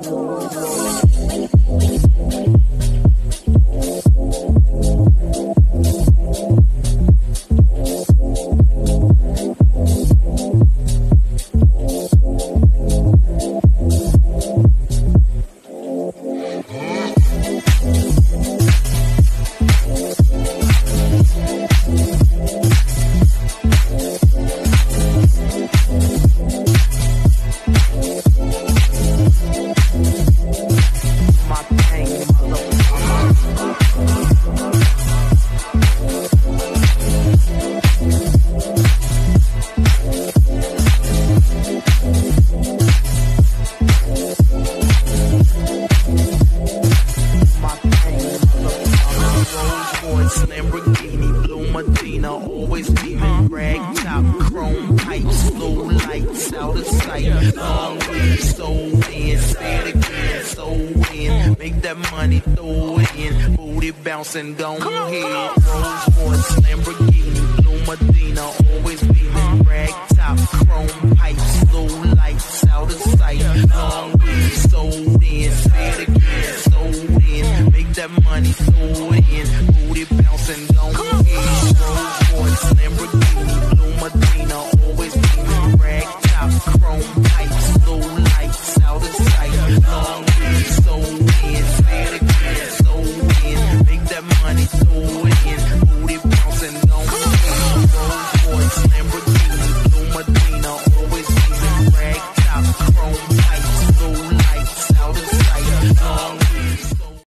And go ahead, Rolls Royce, Lamborghini, Blue Medina, always beaming, rag top, chrome pipes, low lights, out of sight, long weed, sold in, say it again, sold in, make that money, throw it in, booty bouncing, go ahead, Rolls Royce, Lamborghini, Blue Medina, always beaming, rag top, chrome pipes, low lights, out of sight, long weed, sold in, say it again, sold in, make that money, throw it in,